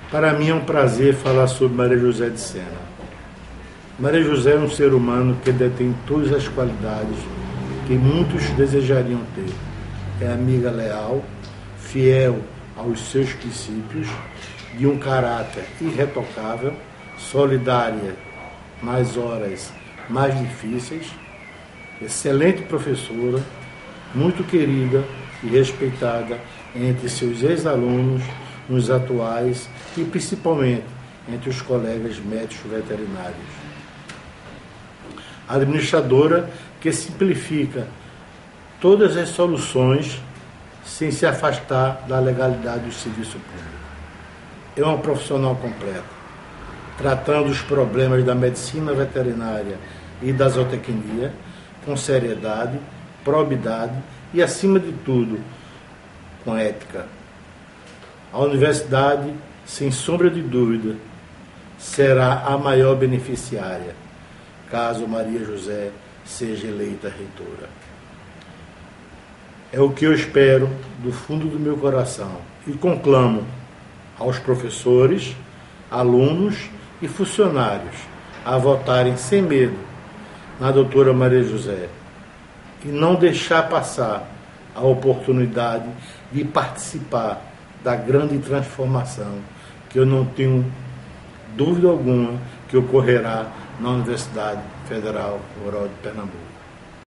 Para mim é um prazer falar sobre Maria José de Sena. Maria José é um ser humano que detém todas as qualidades que muitos desejariam ter. É amiga leal, fiel aos seus princípios, de um caráter irretocável, solidária nas horas mais difíceis, excelente professora, muito querida e respeitada entre seus ex-alunos, nos atuais e principalmente entre os colegas médicos veterinários. Administradora que simplifica todas as soluções sem se afastar da legalidade do serviço público. É uma profissional completa, tratando os problemas da medicina veterinária e da zootecnia com seriedade, probidade e, acima de tudo, com ética. A universidade, sem sombra de dúvida, será a maior beneficiária, caso Maria José seja eleita reitora. É o que eu espero do fundo do meu coração e conclamo aos professores, alunos e funcionários a votarem sem medo na doutora Maria José e não deixar passar a oportunidade de participar da grande transformação que eu não tenho dúvida alguma que ocorrerá na Universidade Federal Rural de Pernambuco.